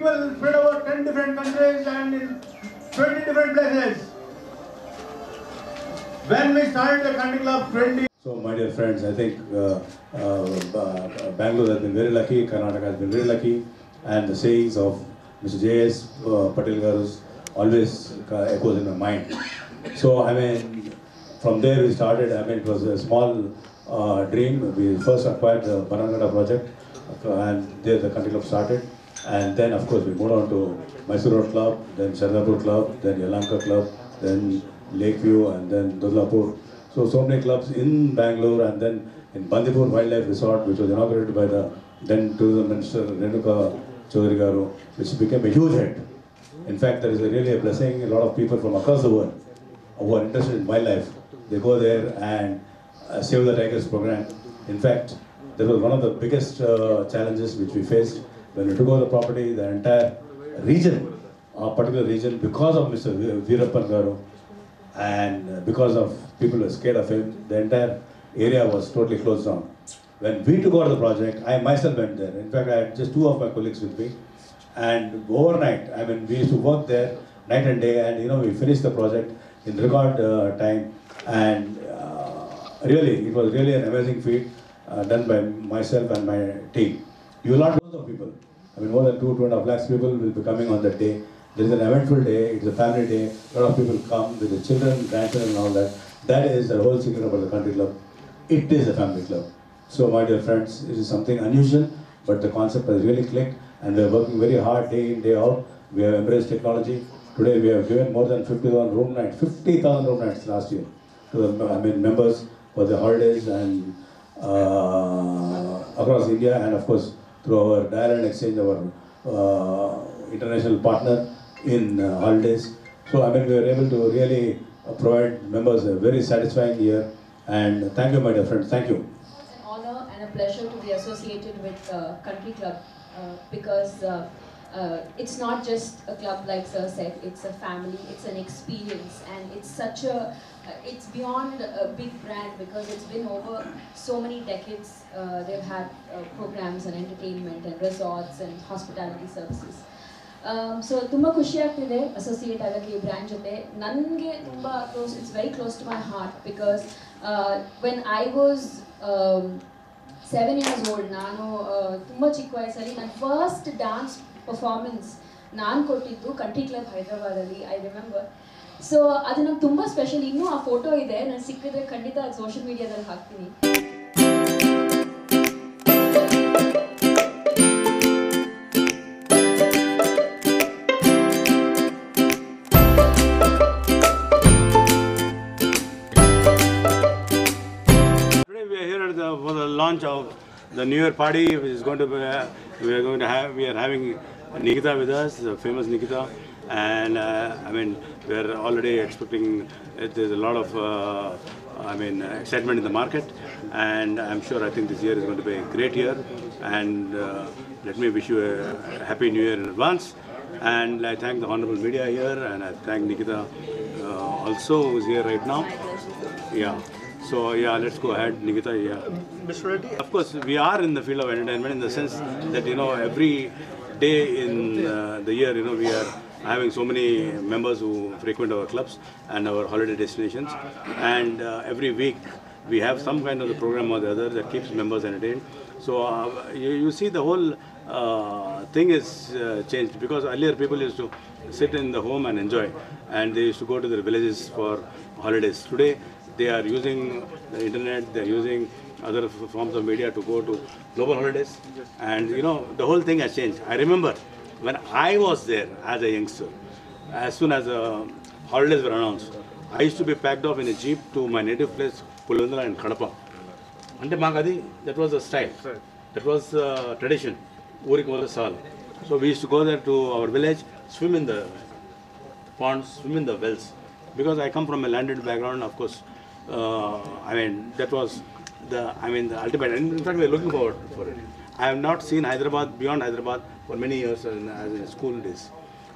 people spread over 10 different countries and in 20 different places. When we started the country club 20. So my dear friends, I think Bangalore has been very lucky, Karnataka has been very lucky, and the sayings of Mr. J.S. Patel Garu's always echoes in my mind. So I mean, from there we started. I mean, it was a small dream. We first acquired the Bananagada project, and there the country club started. And then, of course, we moved on to Mysore Road Club, then Sharadapur Club, then Yelahanka Club, then Lakeview, and then Dudlapur. So many clubs in Bangalore, and then in Bandipur Wildlife Resort, which was inaugurated by the then Tourism Minister Renuka Chaudhary Garu, which became a huge hit. In fact, there is really a blessing. A lot of people from across the world who are interested in wildlife, they go there and Save the Tigers program. In fact, that was one of the biggest challenges which we faced when we took over the property. The entire region, our particular region, because of Mr. Veerappan Garu, and because of people who were scared of him, the entire area was totally closed down. When we took over the project, I myself went there. In fact, I had just two of my colleagues with me. And overnight, I mean, we used to work there night and day, and we finished the project in record time. And really, it was really an amazing feat done by myself and my team. You will not know the people. I mean, more than 2.5 lakhs people will be coming on that day. There is an eventful day, it's a family day, a lot of people come with the children, grandchildren and all that. That is the whole secret about the country club. It is a family club. So my dear friends, it is something unusual, but the concept has really clicked, and we are working very hard day in, day out. We have embraced technology. Today we have given more than 50,000 room nights, 50,000 room nights last year to the members for the holidays and across India, and of course through our Dial and Exchange, our international partner in holidays. So I mean, we were able to really provide members a very satisfying year. And thank you, my dear friends. Thank you. It's an honor and a pleasure to be associated with Country Club because it's not just a club like Sir said. It's a family. It's an experience, and it's such a it's beyond a big brand because it's been over so many decades. They've had programs and entertainment and resorts and hospitality services. So ತುಂಬಾ ಖುಷಿ ಆಗ್ತಿದೆ associate ಆಗಕ್ಕೆ ಈ brand ಜೊತೆ. ನನಗೆ ತುಂಬಾ close, it's very close to my heart because when I was 7 years old, ನಾನು ತುಂಬ ಚಿಕ್ಕ ವಯಸ್ಸಲ್ಲಿ ನನ್ನ ಫಸ್ಟ್ ಡ್ಯಾನ್ಸ್ ಪರ್ಫಾರ್ಮೆನ್ಸ್ ನಾನು ಕೊಟ್ಟಿದ್ದು ಕಂಟ್ರಿ ಕ್ಲಬ್ ಹೈದರಾಬಾದಲ್ಲಿ, ಐ ರಿಮೆಂಬರ್. ಸೊ ಅದು ನಂಗೆ ತುಂಬ ಸ್ಪೆಷಲ್. ಇನ್ನೂ ಆ ಫೋಟೋ ಇದೆ, ನಾನು ಸಿಕ್ಕಿದ್ರೆ ಖಂಡಿತ ಅದು ಸೋಷಿಯಲ್ ಮೀಡಿಯಾದಲ್ಲಿ ಹಾಕ್ತೀನಿ. For the launch of the New Year party, which is going to be, we are having Nikita with us, the famous Nikita, and I mean, we are already expecting. There's a lot of excitement in the market, and I'm sure I think this year is going to be a great year. And let me wish you a happy New Year in advance. And I thank the honorable media here, and I thank Nikita also, who's here right now. Yeah. So yeah, let's go ahead, Nikita. Yeah, Mr. Reddy. Of course, we are in the field of entertainment in the sense that every day in the year, we are having so many members who frequent our clubs and our holiday destinations, and every week we have some kind of the program or the other that keeps members entertained. So you see the whole thing is changed, because earlier people used to sit in the home and enjoy, and they used to go to their villages for holidays. Today they are using the internet, they are using other forms of media to go to global holidays, and the whole thing has changed. I remember when I was there as a youngster, as soon as holidays were announced, I used to be packed off in a jeep to my native place, Pulvendra and Kadapa. Ante Magadi, that was the style, that was tradition. Urik was a sal. So we used to go there to our village, swim in the ponds, swim in the wells. Because I come from a landed background, of course. That was the ultimate. In fact, we are looking forward for it. I have not seen Hyderabad beyond Hyderabad for many years as in school days.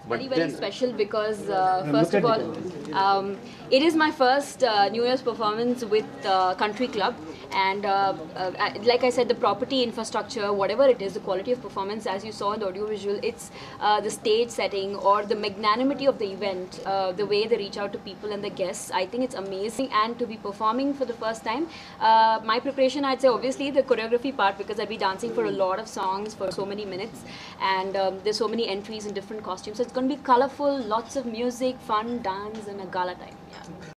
Very special because first of all, it is my first New Year's performance with Country Club, and like I said, the property infrastructure, whatever it is, the quality of performance, as you saw in the audiovisual, it's the stage setting or the magnanimity of the event, the way they reach out to people and the guests. I think it's amazing, and to be performing for the first time, my preparation, I'd say obviously the choreography part, because I'd be dancing for a lot of songs for so many minutes, and there's so many entries in different costumes. So it's going to be colorful, lots of music, fun, dance, and a gala time. Yeah.